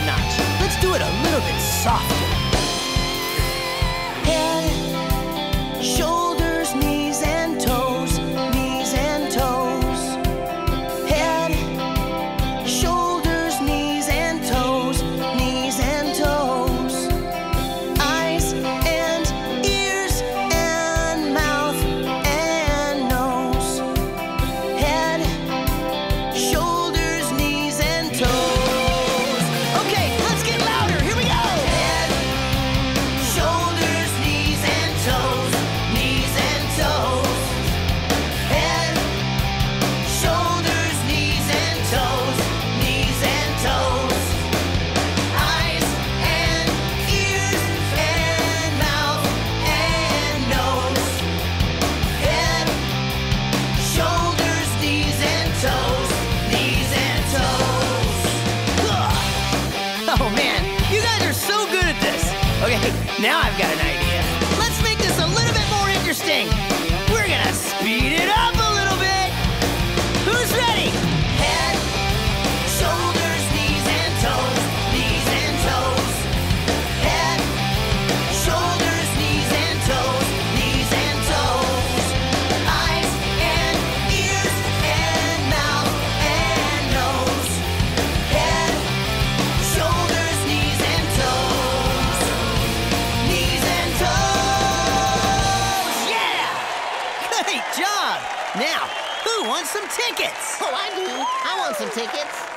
notch. Let's do it a little bit softer. Head, shoulders, knees and toes, knees and toes. Head, shoulders, knees and toes, knees and toes. Eyes and ears and mouth and nose. Head, shoulders, knees and toes. Okay, let's get louder. Here we go. Head, shoulders, knees and toes, knees and toes. Head, shoulders, knees and toes, knees and toes. Eyes and ears and mouth and nose. Head, shoulders, knees and toes, knees and toes. Ugh. Oh man, you guys are so good at this. Okay, now I've got an idea. Let's make this a little bit more interesting. We're gonna speed it up a little bit. Who's ready? Head, shoulders, knees and toes, knees and toes. Head, shoulders, knees and toes, knees and toes. Eyes and ears and mouth and nose. Head, shoulders, knees and toes, knees and toes. Yeah! Great job! Now, who wants some tickets? Oh, I do. I want some tickets.